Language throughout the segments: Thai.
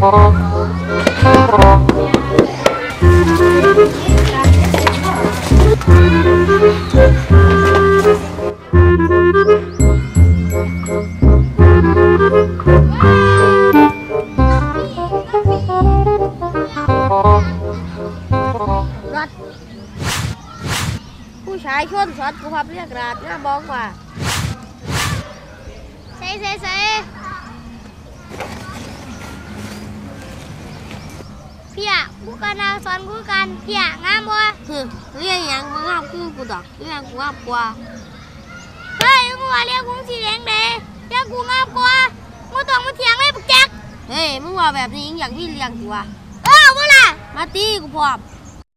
ผู้ชายชวนสอนกูพับเรียกราดน่าบอกว่าเซ่พี่อะกูกันนะสอนกูกันพี่อะงามบ่เรียกยังมึงงามกูดอกเรียกกูงามกว่าเฮ้ยมึงว่าเรียกกูสีแดงเด้เรียกกูงามกว่ามึงต้องมาเถียงเลยปักแจ๊กเฮ้ยมึงว่าแบบนี้อย่างที่เรียกกูวะเมื่อไรมาตีกูพร้อม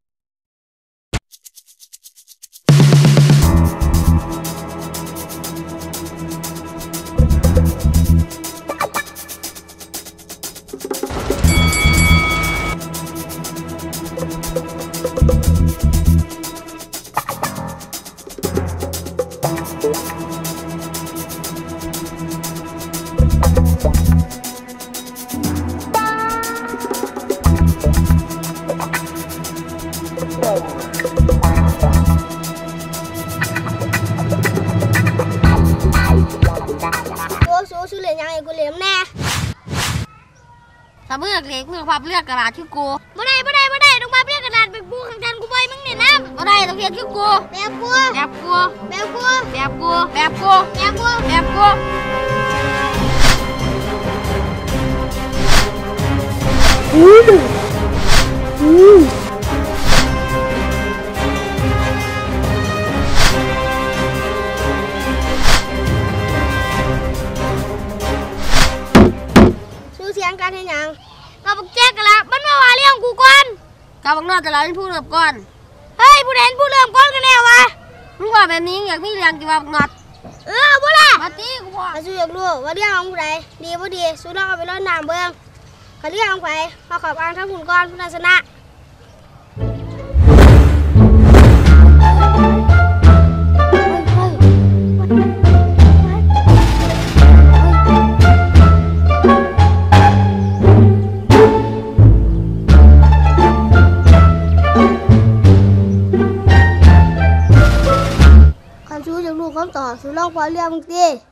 สู้เรียนยังไงกูเรียนแน่ถ้าเมื่อเรียกพับเรียกกระดาษชื่อกูไม่ได้ต้องพับเรียกกระดาษเป็นกูขังกันกูไปมึงเนี่ยน้ำไม่ได้ต้องเรียนชื่อกูแบบกูเสียงกันให้ยังกับบักแจ๊กกันละมันมาว่าเรื่องกูก่อนกับบักนอดแต่ละเป็นผู้เริ่มก่อนเฮ้ยผู้เด่นผู้เริ่มก่อนกันแน่วะมึงว่าแบบนี้อยากมีเรื่องกี่ว่าบักนอดบ่ล่ะมาตีกูพอสู้อยากรู้ว่าเรื่องของผู้ใดดีบ่ดีสู้น้องเอาไปรดน้ำเบิ่งเขาเรื่องของใครเขาขอบอ้างทั้งหุ่นก้อนผู้ชนะสู้จากลูกคำต่อสู้ลองพอเรียกมึงตี